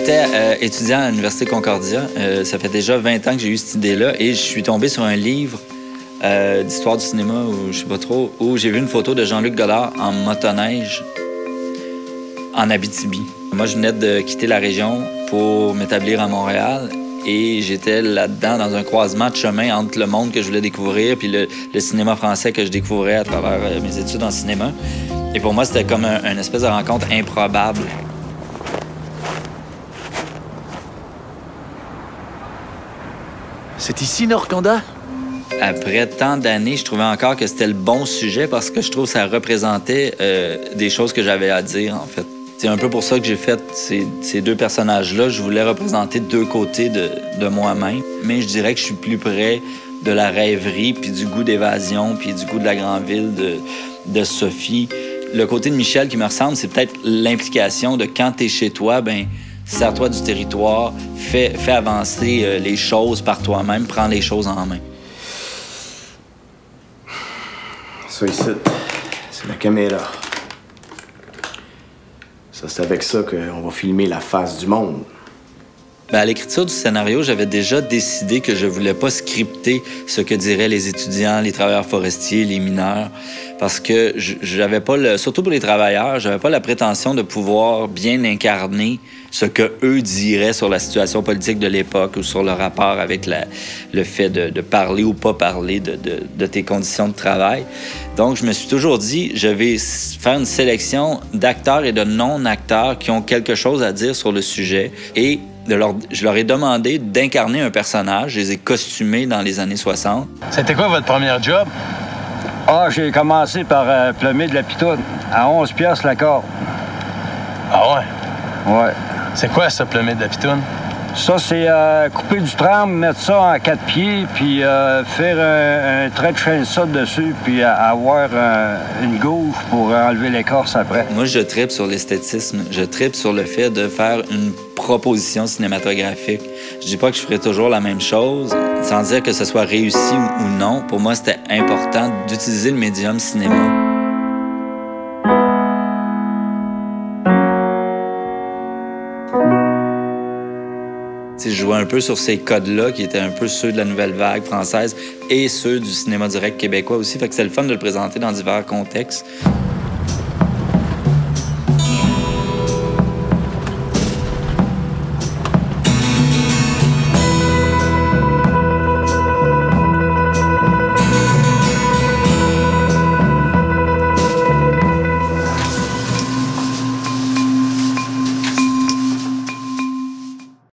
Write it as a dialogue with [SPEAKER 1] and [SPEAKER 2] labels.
[SPEAKER 1] J'étais étudiant à l'Université Concordia. Ça fait déjà 20 ans que j'ai eu cette idée-là et je suis tombé sur un livre d'histoire du cinéma, ou je sais pas trop, où j'ai vu une photo de Jean-Luc Godard en motoneige en Abitibi. Moi, je venais de quitter la région pour m'établir à Montréal et j'étais là-dedans dans un croisement de chemin entre le monde que je voulais découvrir puis le cinéma français que je découvrais à travers mes études en cinéma. Et pour moi, c'était comme une espèce de rencontre improbable.
[SPEAKER 2] C'est ici, Norcanda?
[SPEAKER 1] Après tant d'années, je trouvais encore que c'était le bon sujet parce que je trouve que ça représentait des choses que j'avais à dire, en fait. C'est un peu pour ça que j'ai fait ces deux personnages-là. Je voulais représenter deux côtés de moi-même, mais je dirais que je suis plus près de la rêverie, puis du goût d'évasion, puis du goût de la grande ville de Sophie. Le côté de Michel qui me ressemble, c'est peut-être l'implication de quand t'es chez toi, ben sers-toi du territoire, fais avancer les choses par toi-même, prends les choses en main.
[SPEAKER 2] Ça ici, c'est la caméra. Ça, c'est avec ça qu'on va filmer la face du monde.
[SPEAKER 1] Ben, à l'écriture du scénario, j'avais déjà décidé que je voulais pas scripter ce que diraient les étudiants, les travailleurs forestiers, les mineurs, parce que j'avais pas surtout pour les travailleurs, j'avais pas la prétention de pouvoir bien incarner ce que eux diraient sur la situation politique de l'époque ou sur le rapport avec le fait de parler ou pas parler de tes conditions de travail. Donc, je me suis toujours dit, je vais faire une sélection d'acteurs et de non-acteurs qui ont quelque chose à dire sur le sujet et je leur ai demandé d'incarner un personnage. Je les ai costumés dans les années 60.
[SPEAKER 3] C'était quoi votre premier job?
[SPEAKER 4] Ah, j'ai commencé par plumer de la pitoune à 11 piastres la corde.
[SPEAKER 3] Ah ouais?
[SPEAKER 4] Ouais.
[SPEAKER 3] C'est quoi ça, plumer de la pitoune?
[SPEAKER 4] Ça, c'est couper du tram, mettre ça en 4 pieds, puis faire un trait de chaîne-ça dessus, puis avoir une gauche pour enlever l'écorce après.
[SPEAKER 1] Moi, je tripe sur l'esthétisme. Je tripe sur le fait de faire une proposition cinématographique. Je dis pas que je ferai toujours la même chose, sans dire que ce soit réussi ou non. Pour moi, c'était important d'utiliser le médium cinéma. Je jouais un peu sur ces codes-là, qui étaient un peu ceux de la nouvelle vague française et ceux du cinéma direct québécois aussi. Fait que c'était le fun de le présenter dans divers contextes.